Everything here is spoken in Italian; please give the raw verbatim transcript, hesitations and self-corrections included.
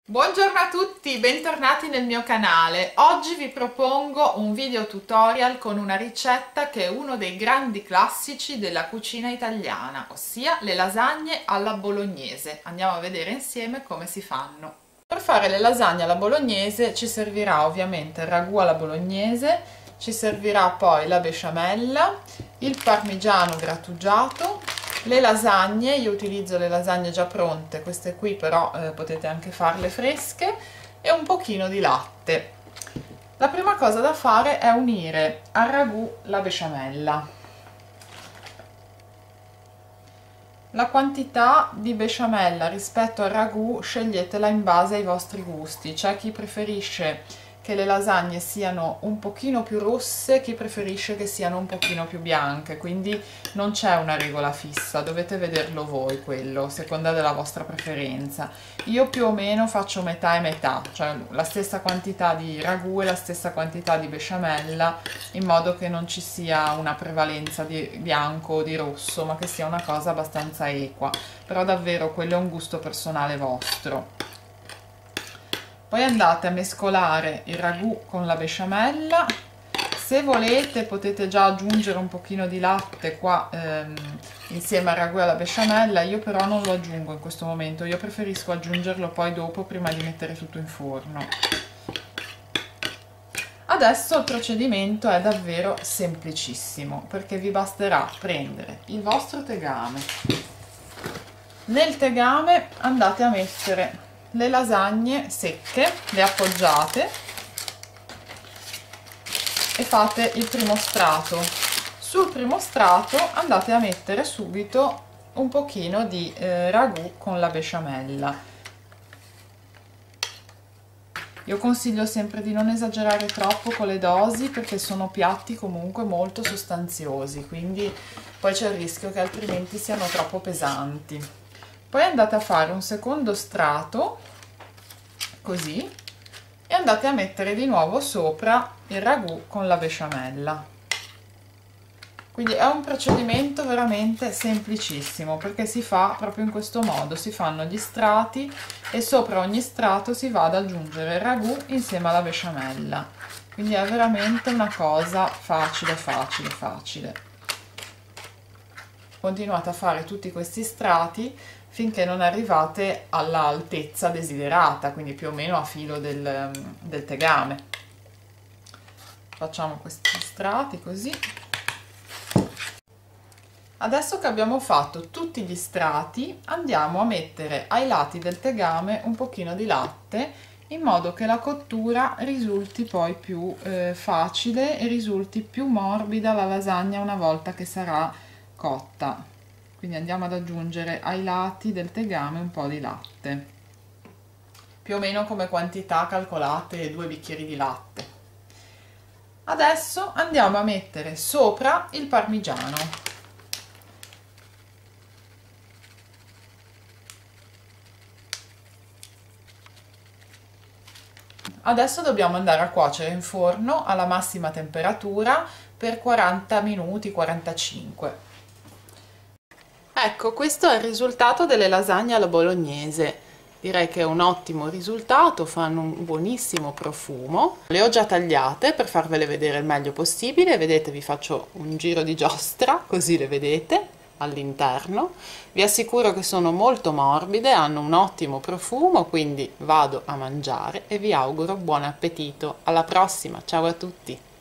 Buongiorno a tutti, bentornati nel mio canale. Oggi vi propongo un video tutorial con una ricetta che è uno dei grandi classici della cucina italiana, ossia le lasagne alla bolognese. Andiamo a vedere insieme come si fanno. Per fare le lasagne alla bolognese ci servirà ovviamente il ragù alla bolognese, ci servirà poi la besciamella, il parmigiano grattugiato, le lasagne. Io utilizzo le lasagne già pronte, queste qui però eh, potete anche farle fresche, e un pochino di latte. La prima cosa da fare è unire al ragù la besciamella. La quantità di besciamella rispetto al ragù sceglietela in base ai vostri gusti. C'è chi preferisce che le lasagne siano un pochino più rosse, chi preferisce che siano un pochino più bianche, quindi non c'è una regola fissa, dovete vederlo voi quello, a seconda della vostra preferenza. Io più o meno faccio metà e metà, cioè la stessa quantità di ragù e la stessa quantità di besciamella, in modo che non ci sia una prevalenza di bianco o di rosso, ma che sia una cosa abbastanza equa, però davvero quello è un gusto personale vostro. Poi andate a mescolare il ragù con la besciamella. Se volete potete già aggiungere un pochino di latte qua ehm, insieme al ragù e alla besciamella, io però non lo aggiungo in questo momento, io preferisco aggiungerlo poi dopo, prima di mettere tutto in forno. Adesso il procedimento è davvero semplicissimo, perché vi basterà prendere il vostro tegame. Nel tegame andate a mettere le lasagne secche, le appoggiate e fate il primo strato. Sul primo strato andate a mettere subito un pochino di eh, ragù con la besciamella. Io consiglio sempre di non esagerare troppo con le dosi, perché sono piatti comunque molto sostanziosi, quindi poi c'è il rischio che altrimenti siano troppo pesanti. Poi andate a fare un secondo strato, così, e andate a mettere di nuovo sopra il ragù con la besciamella. Quindi è un procedimento veramente semplicissimo, perché si fa proprio in questo modo, si fanno gli strati e sopra ogni strato si va ad aggiungere il ragù insieme alla besciamella. Quindi è veramente una cosa facile, facile, facile. Continuate a fare tutti questi strati finché non arrivate all'altezza desiderata, quindi più o meno a filo del, del tegame. Facciamo questi strati così. Adesso che abbiamo fatto tutti gli strati, andiamo a mettere ai lati del tegame un pochino di latte, in modo che la cottura risulti poi più eh, facile e risulti più morbida la lasagna una volta che sarà cotta. Quindi andiamo ad aggiungere ai lati del tegame un po' di latte, più o meno come quantità calcolate due bicchieri di latte. Adesso andiamo a mettere sopra il parmigiano. Adesso dobbiamo andare a cuocere in forno alla massima temperatura per quaranta minuti, quarantacinque. Ecco, questo è il risultato delle lasagne alla bolognese. Direi che è un ottimo risultato, fanno un buonissimo profumo. Le ho già tagliate per farvele vedere il meglio possibile. Vedete, vi faccio un giro di giostra, così le vedete all'interno. Vi assicuro che sono molto morbide, hanno un ottimo profumo, quindi vado a mangiare e vi auguro buon appetito. Alla prossima, ciao a tutti!